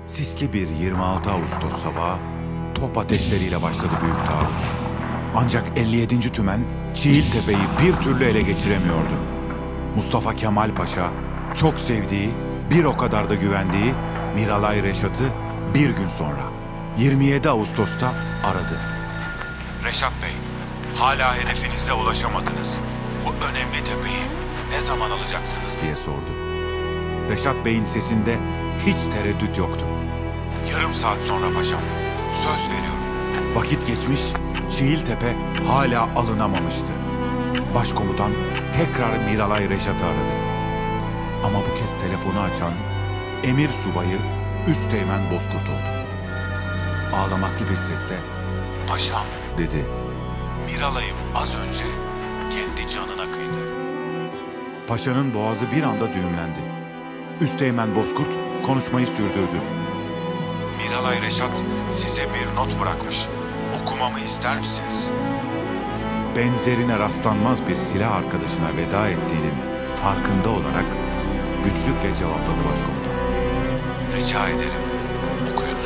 Sisli bir 26 Ağustos sabahı top ateşleriyle başladı büyük taarruz. Ancak 57. Tümen Çiğiltepe'yi bir türlü ele geçiremiyordu. Mustafa Kemal Paşa çok sevdiği, bir o kadar da güvendiği Miralay Reşat'ı bir gün sonra 27 Ağustos'ta aradı. "Reşat Bey, hala hedefinize ulaşamadınız. Bu önemli tepeyi ne zaman alacaksınız?" diye sordu. Reşat Bey'in sesinde hiç tereddüt yoktu. "Yarım saat sonra paşam, söz veriyorum." Vakit geçmiş, Çiğiltepe hala alınamamıştı. Başkomutan tekrar Miralay Reşat'ı aradı. Ama bu kez telefonu açan emir subayı Üsteğmen Bozkurt oldu. Ağlamaklı bir sesle "Paşam," dedi, "Miralay'ım az önce kendi canına kıydı." Paşanın boğazı bir anda düğümlendi. Üsteğmen Bozkurt konuşmayı sürdürdü. "Miralay Reşat size bir not bırakmış. Okumamı ister misiniz?" Benzerine rastlanmaz bir silah arkadaşına veda ettiğinin farkında olarak güçlükle cevapladı başkomutan. "Rica ederim, okuyunuz."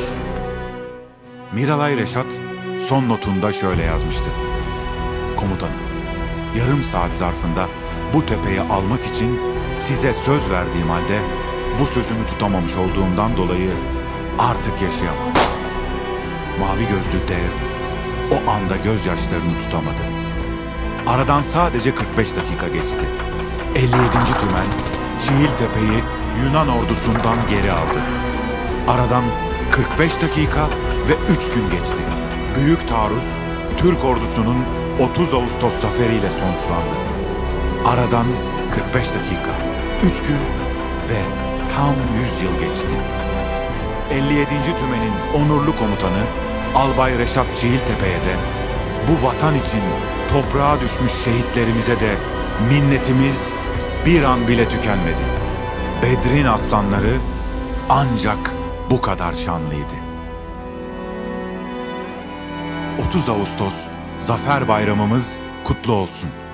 Miralay Reşat son notunda şöyle yazmıştı. "Komutanım, yarım saat zarfında bu tepeyi almak için size söz verdiğim halde bu sözümü tutamamış olduğumdan dolayı artık yaşayamam." Mavi gözlü dev o anda gözyaşlarını tutamadı. Aradan sadece 45 dakika geçti. 57. Tümen Çiğiltepe'yi Yunan ordusundan geri aldı. Aradan 45 dakika ve 3 gün geçti. Büyük taarruz Türk ordusunun 30 Ağustos zaferiyle sonuçlandı. Aradan 45 dakika, 3 gün ve tam 100 yıl geçti. 57. Tümen'in onurlu komutanı Albay Reşat Çiğiltepe'ye de, bu vatan için toprağa düşmüş şehitlerimize de minnetimiz bir an bile tükenmedi. Bedrin aslanları ancak bu kadar şanlıydı. 30 Ağustos Zafer Bayramımız kutlu olsun.